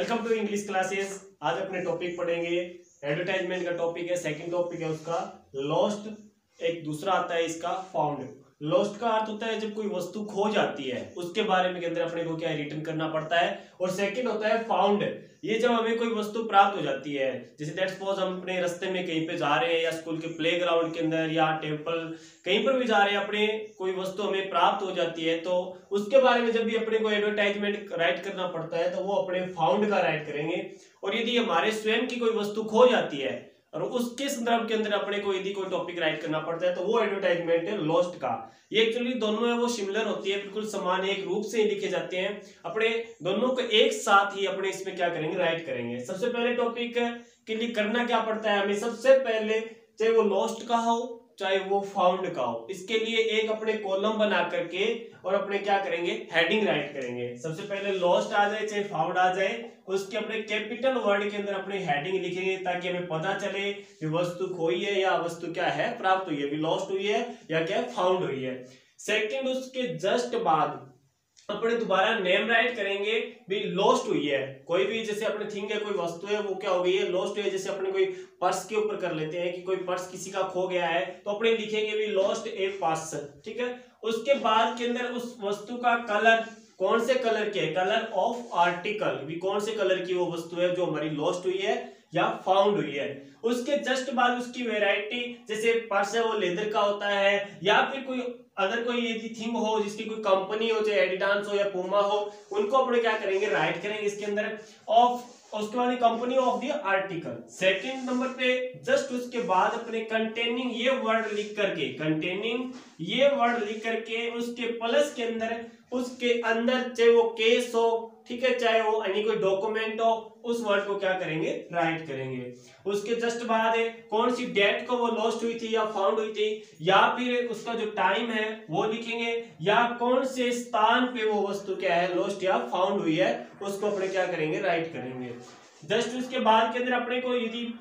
Welcome to English classes. आज अपने topic पढ़ेंगे, एडवर्टाइजमेंट का टॉपिक है। सेकंड टॉपिक है उसका लॉस्ट। एक दूसरा आता है इसका फाउंड। लॉस्ट का अर्थ होता है जब कोई वस्तु खो जाती है, उसके बारे में के अंदर अपने को क्या है, रिटर्न करना पड़ता है। और सेकंड होता है फाउंड, ये जब हमें कोई वस्तु प्राप्त हो जाती है, जैसे दैट सपोज हम अपने रास्ते में कहीं पे जा रहे हैं या स्कूल के प्लेग्राउंड के अंदर या टेम्पल कहीं पर भी जा रहे हैं, अपने कोई वस्तु हमें प्राप्त हो जाती है, तो उसके बारे में जब भी अपने को एडवर्टाइजमेंट राइट करना पड़ता है तो वो अपने फाउंड का राइट करेंगे। और यदि हमारे स्वयं की कोई वस्तु खो जाती है और उसके संदर्भ के अंदर अपने को यदि कोई टॉपिक राइट करना पड़ता है तो वो एडवर्टाइजमेंट है लॉस्ट का। ये एक्चुअली दोनों है वो सिमिलर होती है, बिल्कुल समान एक रूप से ही लिखे जाते हैं। अपने दोनों को एक साथ ही अपने इसमें क्या करेंगे, राइट करेंगे। सबसे पहले टॉपिक के लिए करना क्या पड़ता है हमें, सबसे पहले चाहे वो लॉस्ट का हो चाहे वो फाउंड का हो, इसके लिए एक अपने कॉलम बना करके और अपने क्या करेंगे, हेडिंग राइट करेंगे। सबसे पहले लॉस्ट आ जाए चाहे फाउंड आ जाए, उसके अपने कैपिटल वर्ड के अंदर अपने हेडिंग लिखेंगे ताकि हमें पता चले कि वस्तु खोई है या वस्तु क्या है, प्राप्त हुई है, भी लॉस्ट हुई है या क्या फाउंड हुई है। सेकंड, उसके जस्ट बाद अपने दोबारा नेम राइट करेंगे, भी लॉस्ट हुई है। कोई भी जैसे अपने थिंग है, कोई वस्तु है, वो क्या हो गई है, लॉस्ट हुई है। जैसे अपने कोई पर्स के ऊपर कर लेते हैं कि कोई पर्स किसी का खो गया है, तो अपने लिखेंगे भी लॉस्ट ए पर्स, ठीक है। उसके बाद के अंदर उस वस्तु का कलर, कौन से कलर के, कलर ऑफ आर्टिकल, भी कौन से कलर की वो वस्तु है जो हमारी लॉस्ट हुई है या फाउंड हुई है। उसके जस्ट बाद उसकी वैरायटी, जैसे पर्स है वो लेदर का होता है या फिर कोई अगर कोई यदि थिंग हो जिसकी कोई कंपनी हो, चाहे एडिडास हो या पूमा हो, उनको अपने क्या करेंगे, राइट करेंगे इसके अंदर ऑफ, उसके बाद company of the article. Second number पे जस्ट उसके बाद अपने कंटेनिंग ये वर्ड लिख करके, कंटेनिंग ये वर्ड लिख करके उसके प्लस के अंदर, उसके अंदर चाहे वो केस हो, ठीक है, चाहे वो यानी कोई डॉक्यूमेंट हो, उस वर्ड को क्या करेंगे, राइट करेंगे। उसके जस्ट बाद है कौन सी डेट को वो लॉस्ट हुई थी या फाउंड हुई थी, या फिर उसका जो टाइम है वो लिखेंगे, या कौन से स्थान पे वो वस्तु क्या है, लॉस्ट या फाउंड हुई है, उसको अपने क्या करेंगे, राइट करेंगे। जस्ट उसके बाद के अंदर अपने को यदि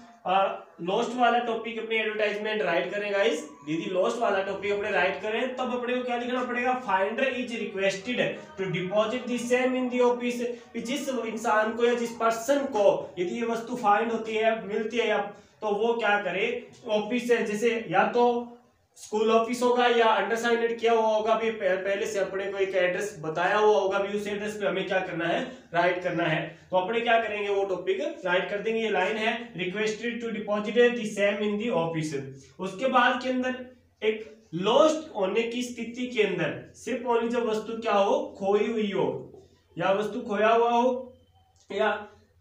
लॉस्ट वाला टॉपिक अपने एडवर्टाइजमेंट राइट करेगा, इस यदि लॉस्ट वाला टॉपिक अपने राइट करें तब अपने को क्या लिखना पड़ेगा, finder is requested to deposit the same in the office. जिस इंसान को या जिस पर्सन को यदि ये वस्तु फाइंड होती है, मिलती है, या तो वो क्या करे, ऑफिस से, जैसे या तो स्कूल ऑफिस होगा या अंडरसाइंड किया हुआ होगा, भी पहले से अपने को एक एड्रेस बताया हुआ होगा, भी उस एड्रेस पे हमें क्या करना है, राइट करना है। तो अपने क्या करेंगे, वो टॉपिक राइट कर देंगे। ये लाइन है requested to deposit the same in the office. उसके बाद के अंदर एक लॉस्ट होने की स्थिति के अंदर सिर्फ ओनली जब वस्तु क्या हो, खोई हुई हो, या वस्तु खोया हुआ हो या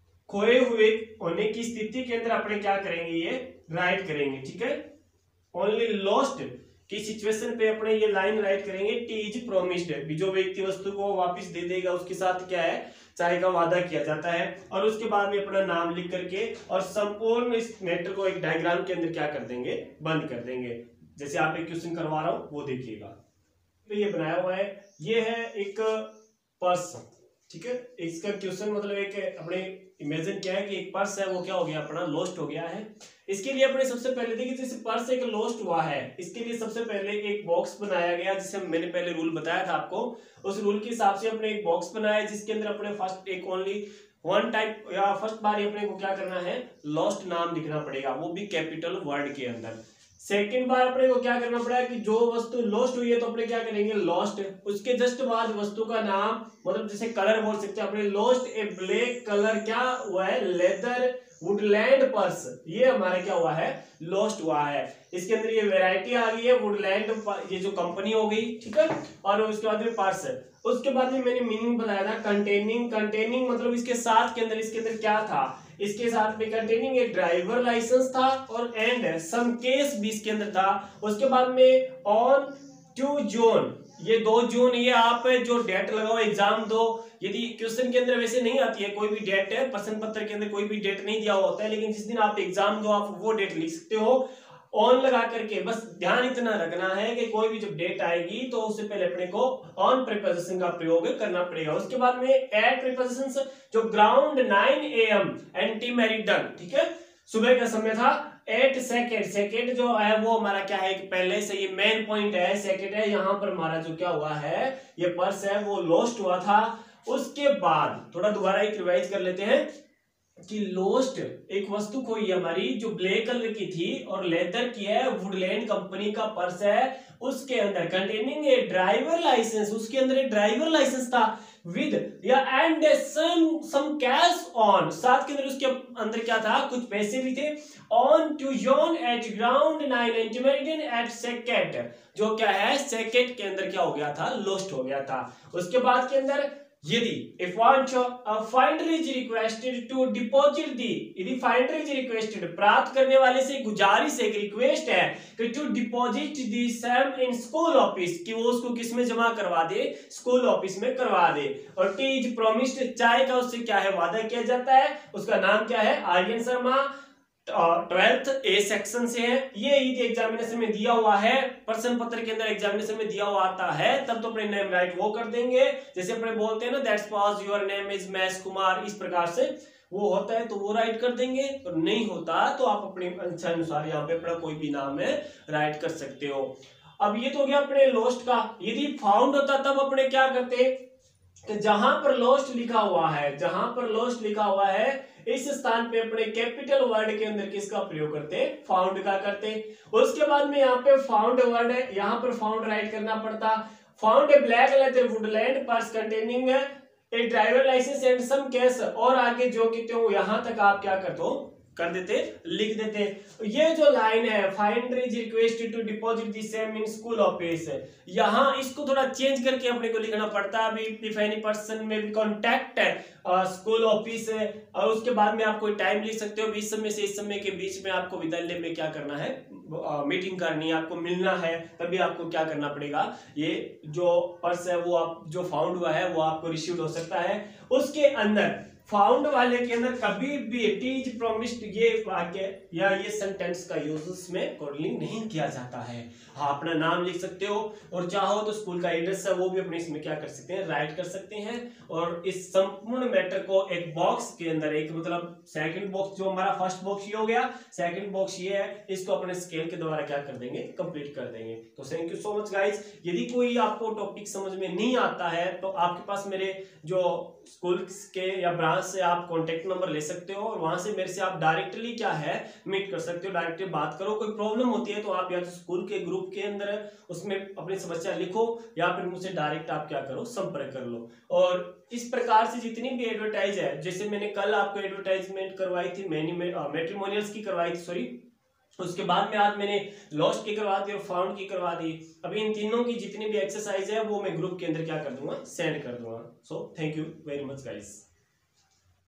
खोए हुए होने की स्थिति के अंदर अपने क्या करेंगे, ये राइट करेंगे, ठीक है। ओनली लॉस्ट की सिचुएशन पे अपने ये लाइन राइट करेंगे, टी इज प्रोमिस्ड, जो व्यक्ति वस्तु को वापस दे देगा उसके साथ क्या है, चाय का वादा किया जाता है। और उसके बाद में अपना नाम लिख करके और संपूर्ण इस मैटर को एक डायग्राम के अंदर क्या कर देंगे, बंद कर देंगे। जैसे आप एक क्वेश्चन करवा रहा हूं वो देखिएगा, तो ये बनाया हुआ है, ये है एक पर्स, ठीक है। इसका क्वेश्चन मतलब एक अपने इमेजिन क्या है कि एक पर्स है वो क्या हो गया, अपना लॉस्ट हो गया है। इसके लिए अपने सबसे पहले देखिए, जैसे पर्स एक लॉस्ट हुआ है, इसके लिए सबसे पहले एक बॉक्स बनाया गया, जिसे मैंने पहले रूल बताया था आपको, उस रूल के हिसाब से अपने एक बॉक्स बनाया जिसके अंदर अपने फर्स्ट एक ओनली वन टाइप या फर्स्ट बार अपने को क्या करना है, लॉस्ट नाम लिखना पड़ेगा, वो भी कैपिटल वर्ड के अंदर। सेकेंड बार अपने को क्या करना पड़ा कि जो वस्तु लॉस्ट हुई है तो अपने क्या करेंगे, लॉस्ट। उसके जस्ट बाद वस्तु का नाम, मतलब जैसे कलर बोल सकते हैं अपने, लॉस्ट ए ब्लैक कलर क्या हुआ है, लेदर वुडलैंड पर्स, ये हमारा क्या हुआ है, लॉस्ट हुआ है। इसके अंदर ये वैरायटी आ गई है वुडलैंड, ये जो कंपनी हो गई, ठीक है। और उसके बाद में पर्स, उसके बाद में मैंने मीनिंग बताया था कंटेनिंग, कंटेनिंग मतलब इसके साथ के अंदर, इसके अंदर क्या था, इसके साथ में कंटेनिंग एक ड्राइवर लाइसेंस था और एंड सम केस भी इसके अंदर था। उसके बाद में ऑन 2 जून, ये 2 जून, ये आप जो डेट लगाओ एग्जाम दो, यदि क्वेश्चन के अंदर वैसे नहीं आती है कोई भी डेट है, प्रश्न पत्र के अंदर कोई भी डेट नहीं दिया होता है, लेकिन जिस दिन आप एग्जाम दो आप वो डेट लिख सकते हो ऑन लगा करके। बस ध्यान इतना रखना है कि कोई भी जब डेट आएगी तो उससे पहले अपने को ऑन प्रीपोजिशन का प्रयोग करना पड़ेगा। उसके बाद में एट प्रीपोजिशन, जो ग्राउंड 9 AM एंटी मेरिडन, ठीक है, सुबह का समय था। 8 सेकेंड, सेकेंड जो है वो हमारा क्या है, पहले से ये मेन पॉइंट है, सेकेंड है, यहाँ पर हमारा जो क्या हुआ है, ये पर्स है वो लॉस्ट हुआ था। उसके बाद थोड़ा दोबारा एक रिवाइज कर लेते हैं कि लोस्ट एक वस्तु खोई है हमारी जो ब्लैक कलर की थी और लेदर की है, वुडलैंड कंपनी का पर्स है, उसके अंदर कंटेनिंग ए ड्राइवर लाइसेंस, उसके अंदर एक ड्राइवर लाइसेंस था विद या एंड सम कैश ऑन, साथ के अंदर उसके अंदर क्या था, कुछ पैसे भी थे, on two John at ground 9 इंटीमेरियन एट सेकेट, जो क्या है सेकेट के अंदर क्या हो गया था, लोस्ट हो गया था। उसके बाद के अंदर यदि if finder is requested to deposit the, यदि finder is requested, प्राप्त करने वाले से गुजारिश एक रिक्वेस्ट है कि to deposit the same in school office, कि वो उसको किस में जमा करवा दे, स्कूल ऑफिस में करवा दे, और टी इज प्रोमिस्ड, चाय का उससे क्या है वादा किया जाता है, उसका नाम क्या है, Aryan Sharma, 12th A section से है, ये यदि एग्जामिनेशन में दिया हुआ है, प्रश्न पत्र के अंदर एग्जामिनेशन में दिया हुआ आता है, तब तो अपने नेम राइट वो कर देंगे, जैसे अपने बोलते हैं ना that's was your name is Mahesh Kumar, इस प्रकार से वो होता है तो वो राइट कर देंगे, और नहीं होता तो आप अपने इच्छा अनुसार यहाँ पे अपना कोई भी नाम है राइट कर सकते हो। अब ये तो हो गया अपने लोस्ट का। यदि फाउंड होता तब अपने क्या करते, तो जहां पर लोस्ट लिखा हुआ है, जहां पर लोस्ट लिखा हुआ है इस स्थान पे अपने कैपिटल वर्ड के अंदर किसका प्रयोग करते, फाउंड का करते। उसके बाद में यहाँ पे फाउंड वर्ड है, यहाँ पर फाउंड राइट करना पड़ता, found a black leather Woodland purse containing a driver license and some cash, और आगे जो कहते हो यहां तक आप क्या कर दो, कर देते, लिख देते। ये जो लाइन है finder is requested to deposit the same in school office, यहाँ इसको थोड़ा चेंज करके अपने को लिखना पड़ता है। अभी इफ एनी पर्सन में भी कॉन्टैक्ट स्कूल ऑफिस है, और उसके बाद में आप कोई टाइम लिख सकते हो, इस समय से इस समय के बीच में आपको विद्यालय में क्या करना है, मीटिंग करनी है, आपको मिलना है, तभी आपको क्या करना पड़ेगा, ये जो पर्स है वो आप जो फाउंड हुआ है वो आपको रिसीव्ड हो सकता है। उसके अंदर फाउंड वाले के अंदर कभी भी इट इज प्रॉमिस्ड, ये वाक्य या ये सेंटेंस का यूज उसमें कोडलिंग नहीं किया जाता है। हाँ, अपना नाम लिख सकते हो, और चाहो तो स्कूल का एड्रेस है वो भी अपने इसमें क्या कर सकते हैं, राइट कर सकते हैं। और इस संपूर्ण मैटर को एक बॉक्स के अंदर, एक मतलब सेकंड बॉक्स, जो हमारा फर्स्ट बॉक्स ये हो गया, सेकंड बॉक्स ये है, इसको अपने स्केल के द्वारा क्या कर देंगे, कंप्लीट कर देंगे। तो thank you so much guys. यदि कोई आपको टॉपिक समझ में नहीं आता है तो आपके पास मेरे जो स्कूल के या ब्रांच से आप कॉन्टेक्ट नंबर ले सकते हो, और वहां से मेरे से आप डायरेक्टली क्या है मीट कर सकते हो, डायरेक्टली बात करो। कोई प्रॉब्लम होती है तो आप या तो स्कूल के ग्रुप के अंदर उसमें अपनी समस्या लिखो, या फिर मुझसे डायरेक्ट आप क्या करो, संपर्क कर लो। और इस प्रकार से जितनी भी एडवर्टाइज है, जैसे मैंने कल आपको एडवर्टाइजमेंट करवाई थी, मैट्रिमोनियल्स की करवाई थी, सॉरी, उसके बाद में आज मैंने लॉस्ट की करवा दी और फाउंड की करवा दी। अभी इन तीनों की जितनी भी एक्सरसाइज है वो मैं ग्रुप के अंदर क्या कर दूंगा, सेंड कर दूंगा। So thank you very much guys.